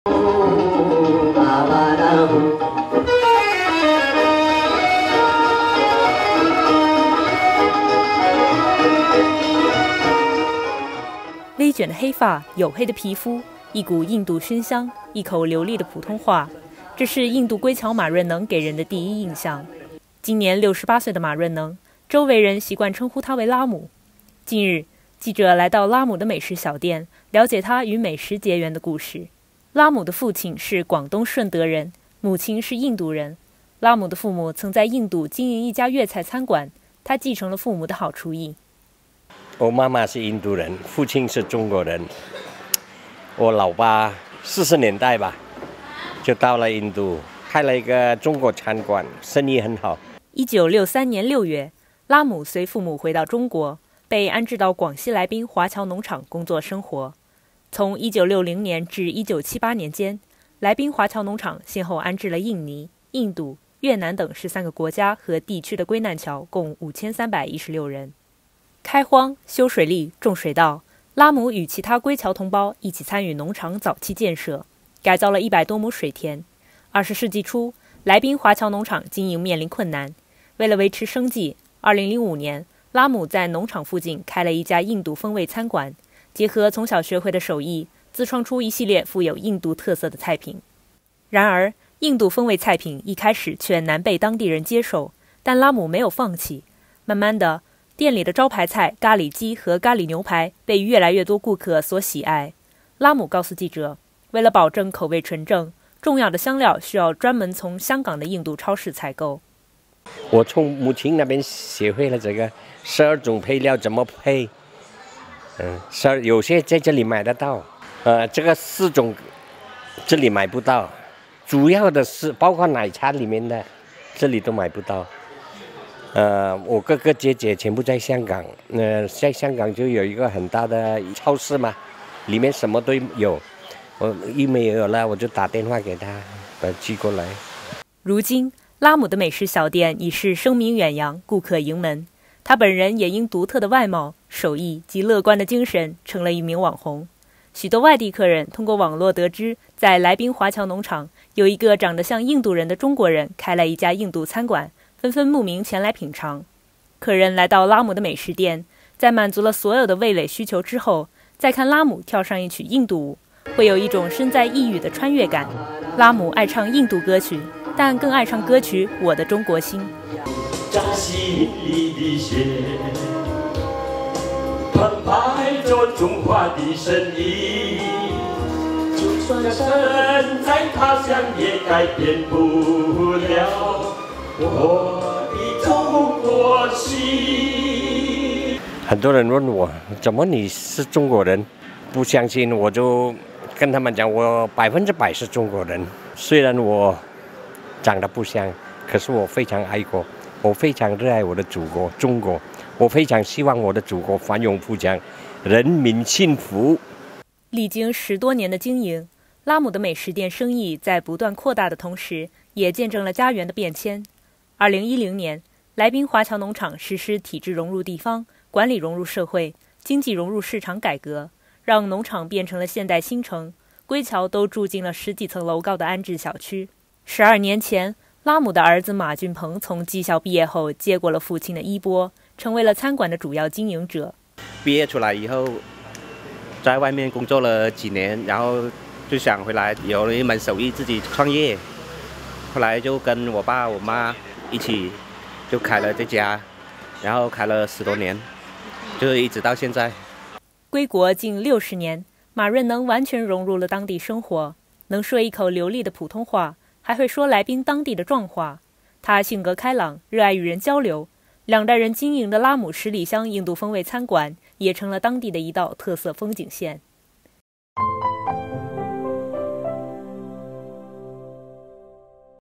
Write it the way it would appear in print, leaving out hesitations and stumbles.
微卷的黑发，黝黑的皮肤，一股印度熏香，一口流利的普通话，这是印度归侨马润能给人的第一印象。今年68岁的马润能，周围人习惯称呼他为拉姆。近日，记者来到拉姆的美食小店，了解他与美食结缘的故事。拉姆的父亲是广东顺德人，母亲是印度人。拉姆的父母曾在印度经营一家粤菜餐馆，他继承了父母的好厨艺。 我妈妈是印度人，父亲是中国人。我老爸40年代吧，就到了印度，开了一个中国餐馆，生意很好。 1963年6月，拉姆随父母回到中国，被安置到广西来宾华侨农场工作生活。从1960年至1978年间，来宾华侨农场先后安置了印尼、印度、越南等13个国家和地区的归难侨，共5316人。开荒、修水利、种水稻，拉姆与其他归侨同胞一起参与农场早期建设，改造了100多亩水田。20世纪初，来宾华侨农场经营面临困难，为了维持生计，2005年，拉姆在农场附近开了一家印度风味餐馆，结合从小学会的手艺，自创出一系列富有印度特色的菜品。然而，印度风味菜品一开始却难被当地人接受，但拉姆没有放弃。慢慢的，店里的招牌菜咖喱鸡和咖喱牛排被越来越多顾客所喜爱。拉姆告诉记者，为了保证口味纯正，重要的香料需要专门从香港的印度超市采购。 我从母亲那边学会了这个12种配料怎么配，有些在这里买得到，这个4种这里买不到，主要的是包括奶茶里面的，这里都买不到。我哥哥姐姐全部在香港，在香港就有一个很大的超市嘛，里面什么都有。我一没有了，我就打电话给他，把他寄过来。 如今，拉姆的美食小店已是声名远扬，顾客盈门。他本人也因独特的外貌、手艺及乐观的精神，成了一名网红。许多外地客人通过网络得知，在来宾华侨农场有一个长得像印度人的中国人开了一家印度餐馆，纷纷慕名前来品尝。客人来到拉姆的美食店，在满足了所有的味蕾需求之后，再看拉姆跳上一曲印度舞，会有一种身在异域的穿越感。拉姆爱唱印度歌曲，但更爱唱歌曲《我的中国心》。 扎心里的血，澎湃着中华的神意。就算身在他乡，也改变不了我的中国心。 很多人问我，怎么你是中国人？不相信，我就跟他们讲，我100%是中国人。虽然我长得不像，可是我非常爱国，我非常热爱我的祖国中国，我非常希望我的祖国繁荣富强，人民幸福。 历经10多年的经营，拉姆的美食店生意在不断扩大的同时，也见证了家园的变迁。2010年，来宾华侨农场实施体制融入地方、管理融入社会、经济融入市场改革，让农场变成了现代新城，归侨都住进了10几层楼高的安置小区。12年前，拉姆的儿子马俊鹏从技校毕业后，接过了父亲的衣钵，成为了餐馆的主要经营者。 毕业出来以后，在外面工作了几年，然后就想回来有了一门手艺自己创业，后来就跟我爸我妈一起就开了这家，然后开了10多年，就一直到现在。 归国近60年，马润能完全融入了当地生活，能说一口流利的普通话，还会说来宾当地的壮话。他性格开朗，热爱与人交流。2代人经营的拉姆10里香印度风味餐馆也成了当地的一道特色风景线。